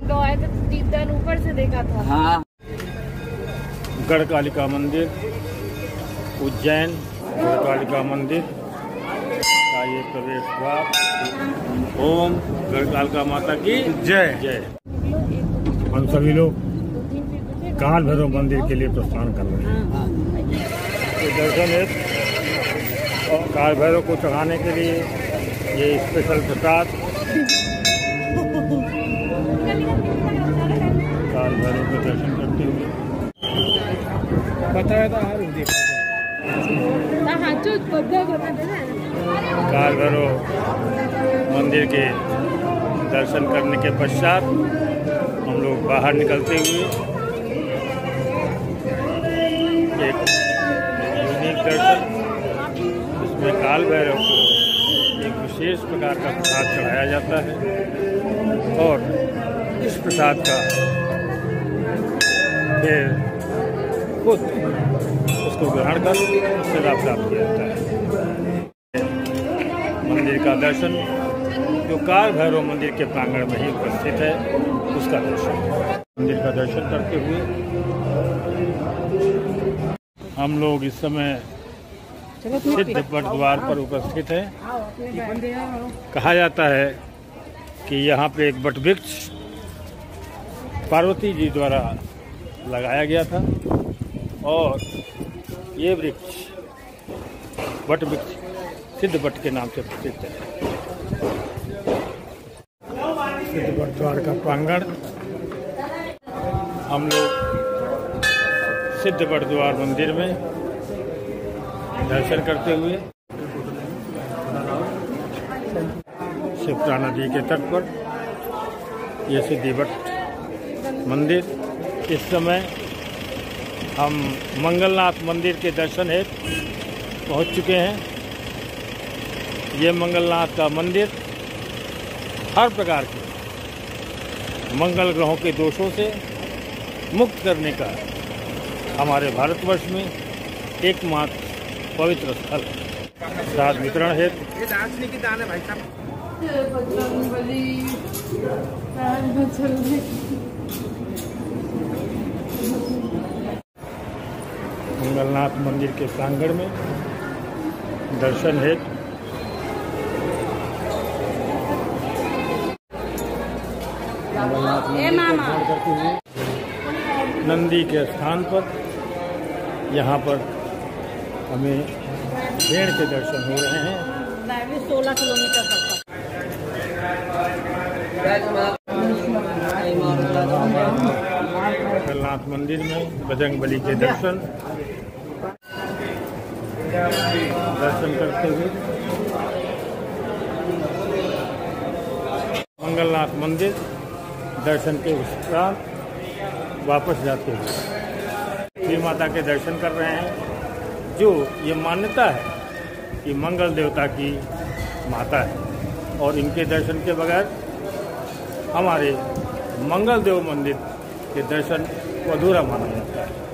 तो आए थे तो दीपदान ऊपर से देखा था। हाँ। गढ़कालिका मंदिर उज्जैन, गढ़कालिका मंदिर का ये प्रवेश द्वार। ओम गढ़कालिका माता की जय जय। हम सभी लोग काल भैरव मंदिर के लिए प्रस्थान कर रहे हैं। तो दर्शन है और काल भैरव को चढ़ाने के लिए ये स्पेशल प्रसाद काल भैरव के दर्शन करते हुए काल भैरव मंदिर के दर्शन करने के पश्चात हम लोग बाहर निकलते हुए एक यूनिक दर्शन, इसमें काल भैरव को एक विशेष प्रकार का प्रसाद चढ़ाया जाता है और इस प्रसाद का फिर खुद उसको ग्रहण कर उससे लाभ प्राप्त किया जाता है। मंदिर का दर्शन जो काल भैरव मंदिर के प्रांगण में ही उपस्थित है उसका दर्शन, मंदिर का दर्शन करते हुए हम लोग इस समय सिद्ध बट द्वार पर उपस्थित हैं। कहा जाता है कि यहाँ पे एक बट वृक्ष पार्वती जी द्वारा लगाया गया था और ये वृक्ष बट वृक्ष सिद्ध बट के नाम से प्रसिद्ध है। सिद्ध बट द्वार का प्रांगण हम लोग सिद्ध बट द्वार मंदिर में दर्शन करते हुए शिप्रा नदी के तट पर यह सिद्धि बट मंदिर। इस समय हम मंगलनाथ मंदिर के दर्शन हेतु पहुंच चुके हैं। ये मंगलनाथ का मंदिर हर प्रकार के मंगल ग्रहों के दोषों से मुक्त करने का हमारे भारतवर्ष में एकमात्र पवित्र स्थल प्रसाद वितरण हेतु मंगलनाथ मंदिर के प्रांगण में दर्शन हेतु मंगलनाथ मंदिर का दर्शन करते हुए नंदी के स्थान पर यहाँ पर हमें पेड़ के दर्शन हो रहे हैं। 16 किलोमीटर तक मंगलनाथ मंदिर में बजरंग बली के दर्शन करते हुए मंगलनाथ मंदिर दर्शन के उपरांत वापस जाते हुए श्री माता के दर्शन कर रहे हैं। जो ये मान्यता है कि मंगल देवता की माता है और इनके दर्शन के बगैर हमारे मंगल देव मंदिर के दर्शन को अधूरा माना जाता है।